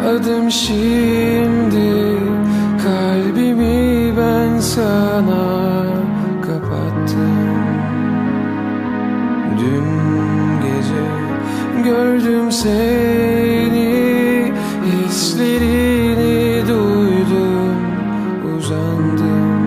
adım şimdi. Kalbimi ben sana kapattım. Dün gece gördüm seni, hislerini duydum, uzandım.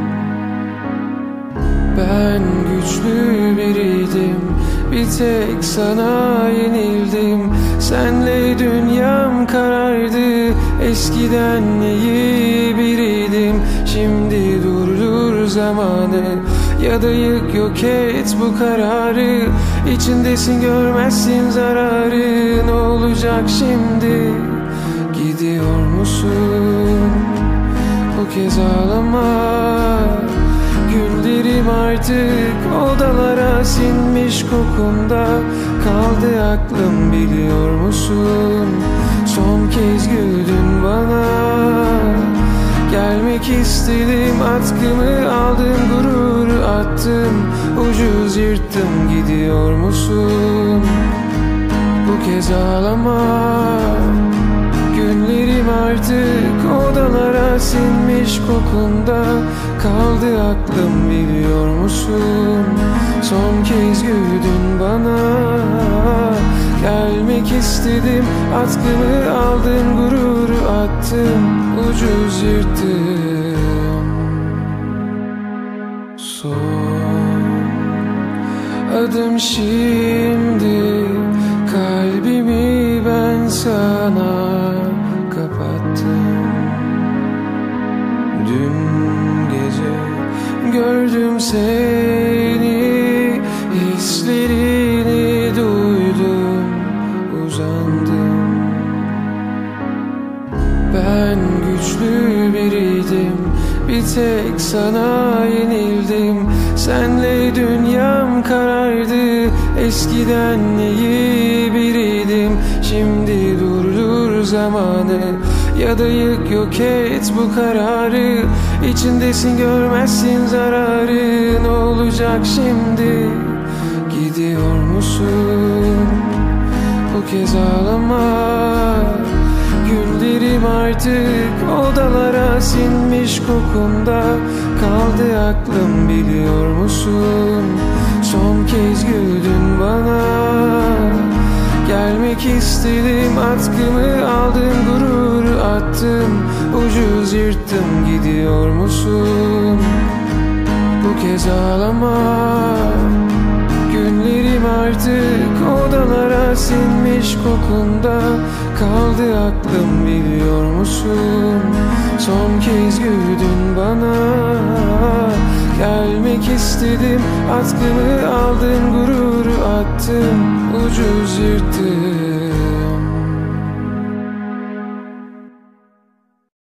Ben güçlü biriydim, bir tek sana yenildim. Senle dünyam karardı, eskiden iyi biriydim. Şimdi durdur zamanı, ya da yık yok et bu kararı. İçindesin, görmezsin zararı. Ne olacak şimdi? Gidiyor musun? Bu kez ağlama. Günlerim artık odalara sinmiş kokunda. Kaldı aklım, biliyor musun? Son kez güldün bana. Gelmek istedim, atkımı aldım, gururu attım, ucuz yırttım. Gidiyor musun? Bu kez ağlama. Günlerim artık odalara sinmiş kokunda. Kaldı aklım, biliyor musun? Son kez güldün bana. Gelmek istedim, atkımı aldım, gururu attım, ucuz yırttım. Son adım şimdi. Kalbimi ben sana kapattım. Dün gece gördüm seni, hislerini duydum, uzandım. Ben güçlü biriydim, bir tek sana yenildim. Senle dünyam karardı, eskiden iyi biriydim. Şimdi durdur zamanı, ya da yık yok et bu kararı. İçindesin, görmezsin zararı. Ne olacak şimdi? Gidiyor musun? Bu kez ağlama. Günlerim artık odalara sinmiş kokunda. Kaldı aklım, biliyor musun? Son kez güldün bana. Gelmek istedim, atkımı aldım, gururu attım, ucuz yırttım. Gidiyor musun? Bu kez ağlama. Günlerim artık odalara sinmiş kokunda. Kaldı aklım, biliyor musun? Son kez güldün bana. Gelmek istedim, atkımı aldım, gururu attım, ucuz yırttım.